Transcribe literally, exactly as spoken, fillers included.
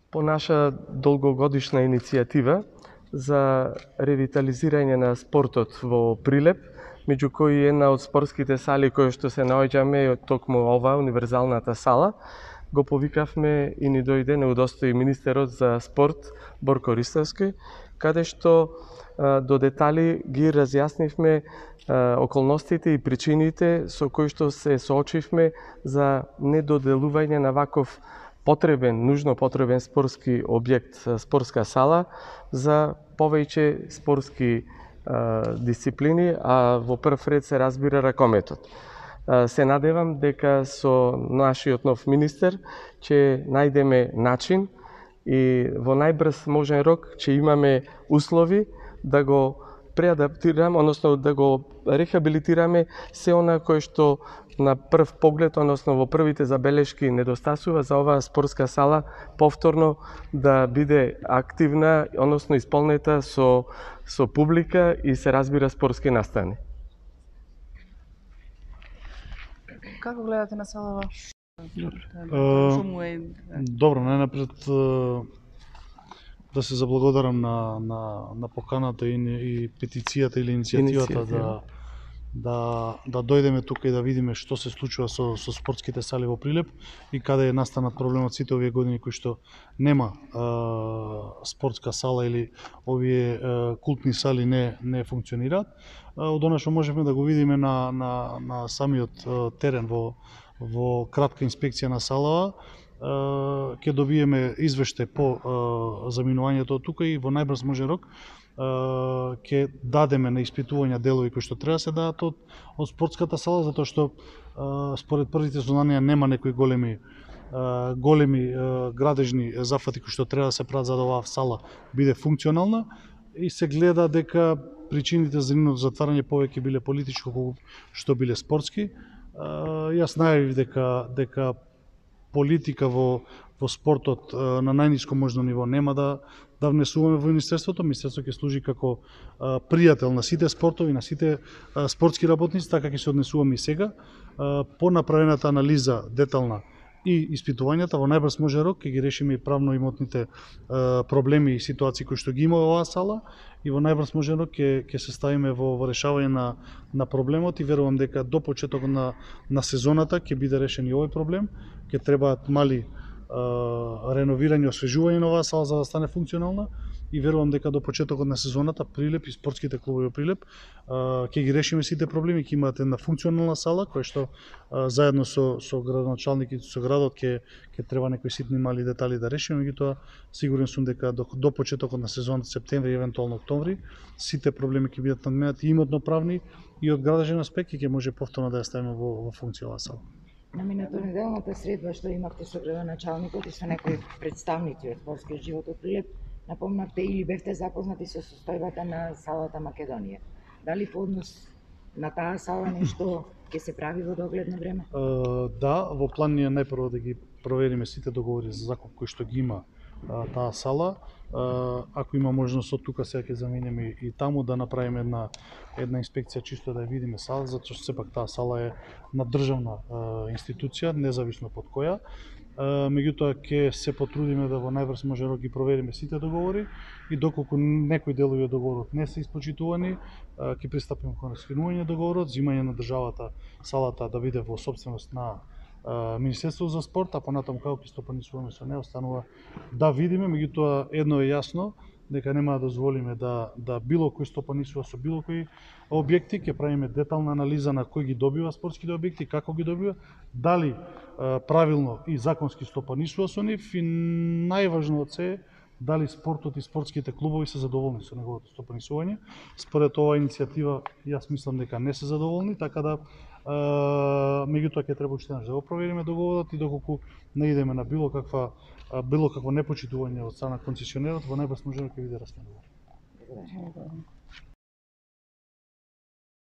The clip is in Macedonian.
по наша долгогодишна иницијатива за ревитализирање на спортот во Прилеп, меѓу кои една од спортските сали кои што се наоѓаме е токму ова, универзалната сала, го повикавме и ни дојде, не удостои министерот за спорт Борко Ристовски, каде што а, до детали ги разјаснивме а, околностите и причините со кои што се соочивме за недоделување на ваков потребен, нужно потребен спортски објект, спортска сала за повеќе спортски а, дисциплини, а во прв ред се разбира ракометот. А, се надевам дека со нашиот нов министер ќе најдеме начин и во најбрз можен рок ќе имаме услови да го преадаптираме, односно да го рехабилитираме се она кое што на прв поглед, односно во првите забелешки недостасува за оваа спортска сала повторно да биде активна, односно исполнета со со публика и се разбира спортски настани. Како гледате на салава? Добро, најнапред да се заблагодарам на на на поканата и, и петицијата или иницијативата да да да дојдеме тука и да видиме што се случува со со спортските сали во Прилеп и каде е настанат проблемот сите овие години кои што нема а, спортска сала или овие а, култни сали не не функционираат. Од она што можеме да го видиме на на на самиот а, терен во во кратка инспекција на салава, ќе добиеме извештај по а, заминувањето од тука и во најбрз можен рок ќе дадеме на испитување делови кои што треба да се дадат од, од спортската сала, затоа што а, според првите сознанија нема некои големи а, големи а, градежни зафати кои што треба да се прават за да оваа сала биде функционална и се гледа дека причините за нивното затварање повеќе биле политичко колку што биле спортски. А, јас најавив дека дека политика во во спортот а, на најниско можно ниво нема да да внесуваме во Министерството. Министерството ќе служи како а, пријател на сите спортови, на сите а, спортски работници, така ќе се однесуваме и сега. А, по направената анализа детална и испитувањата во најбрз можен рок ќе ги решиме и правно имотните а, проблеми и ситуации кои што ги има во оваа сала и во најбрз можен рок ќе ќе се ставиме во, во решавање на на проблемот и верувам дека до почетокот на на сезоната ќе биде решен и овој проблем. Ќе требаат мали реновирање, освежување на оваа сала за да стане функционална и верувам дека до почетокот на сезоната Прилеп и спортските клубови во Прилеп ќе ги решиме сите проблеми, ќе имаат една функционална сала која што а, заедно со со градоначалникот и со градот ќе ќе треба некои ситни мали детали да решиме, меѓутоа сигурен сум дека до, до почетокот на сезоната септември и евентуално октомври сите проблеми ќе бидат надменати имотно правни и од градежен аспект и ќе може повторно да ја ставиме во, во функција оваа сала. На минатонеделната средба што имавте со градоначалникот и со некои представници од спортскиот живот од Прилеп, напомнавте или бевте запознати со состојбата на салата Македонија. Дали по однос на таа сала нешто ќе се прави во догледно време? Uh, да, во план ние најпрво да ги провериме сите договори за закуп кои што ги има uh, таа сала. Uh, ако има можност од тука сега ќе заминеме и таму да направиме една една инспекција чисто да ја видиме сала, затоа што сепак таа сала е на државна uh, институција, независно под која. Uh, меѓутоа ќе се потрудиме да во најбрз можен рок ги провериме сите договори и доколку некои делови од договорот не се испочитувани, uh, ќе пристапиме кон расфирмување договорот, земање на државата салата да биде во собственост на Министерството за спорт, а понатаму како ќе стопанисуваме со неа останува да видиме, меѓутоа едно е јасно дека нема да дозволиме да да било кој стопанисува со било кои објекти, ќе правиме детална анализа на кој ги добива спортските објекти, како ги добива, дали а, правилно и законски стопанисува со нив и најважно од се дали спортот и спортските клубови се задоволни со неговото стопанисување. Според оваа иницијатива јас мислам дека не се задоволни, така да меѓутоа ќе треба уште да го провериме договорот и доколку наидеме на било каква било какво непочитување од страна концесионерот, во најбрз можеме ќе биде расфинирано.